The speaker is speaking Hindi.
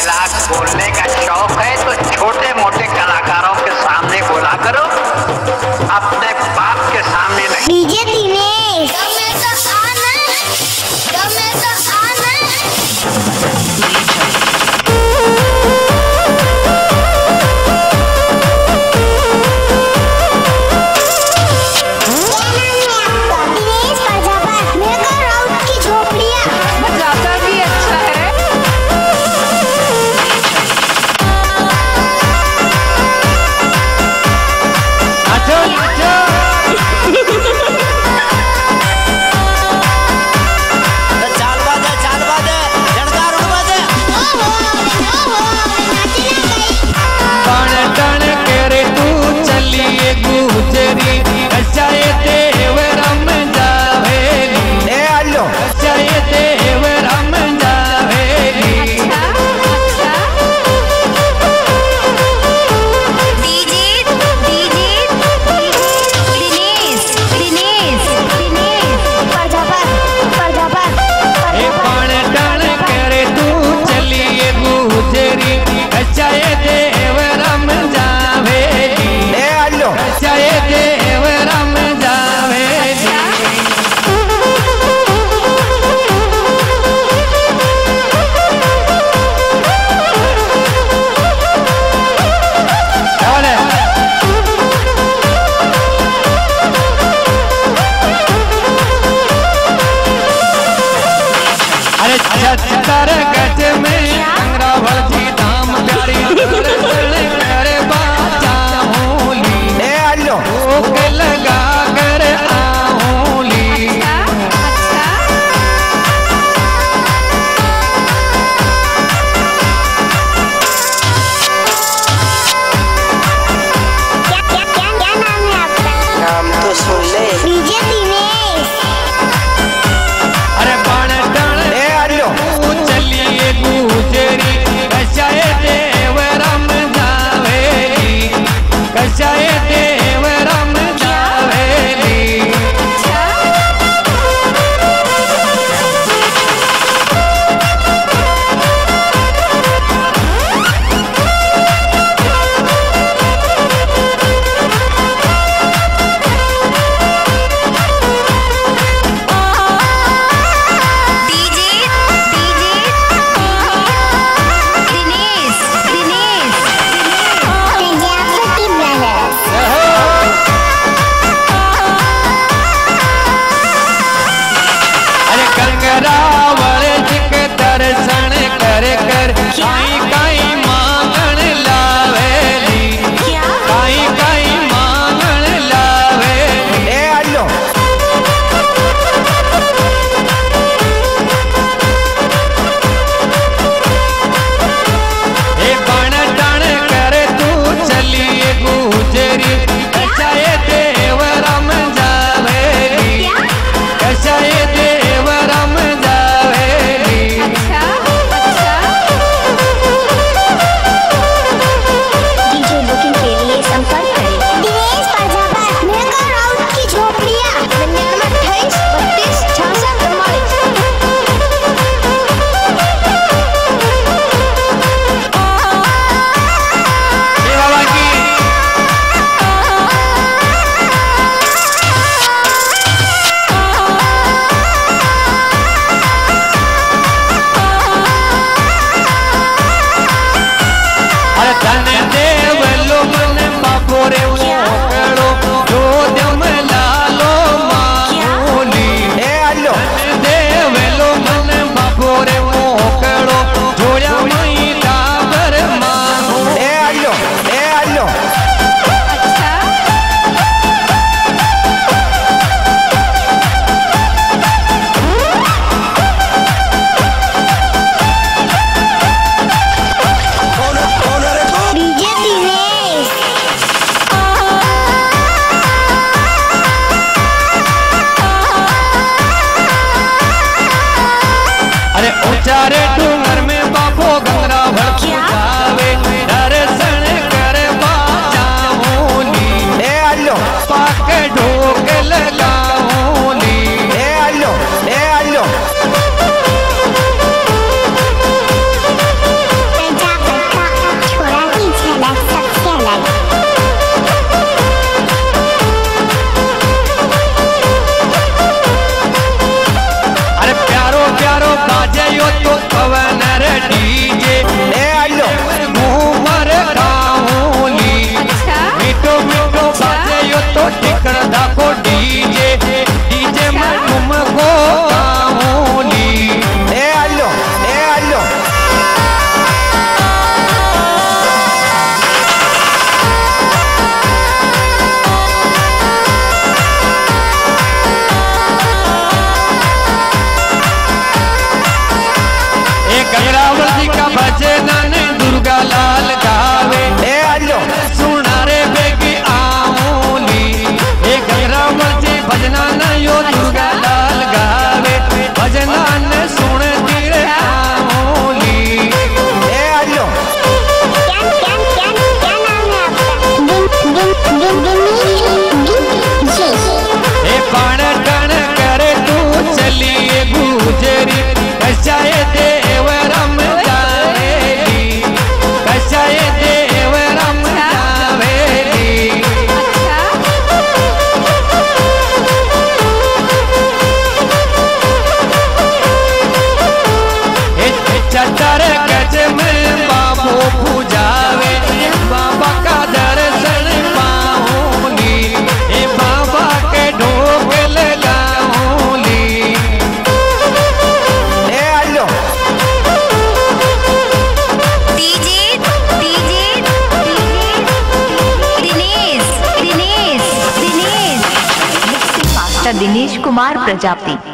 डायलॉग बोलने का शौक है तो छोटे मोटे कलाकारों के सामने बोला करो, अपने बाप के सामने नहीं। डीजे दिनेश गंगरावल जी का भजन दुर्गा लाल गावे। सुना रे बेगी आऊली ए गंगरावल जी भजना न यो दुर्गा लाल गावे। भजना न सुन तीरे आऊली। ए पाण टण करे तू चलिए गुजरी कचाए देव रम जावेली। कचाए देव रम जावेली। चतर गज में बाबू पूजावे। बाबा का दर्शन पाऊंगी ए बाबा के ढोक लगाऊंगी। दिनेश कुमार प्रजापति।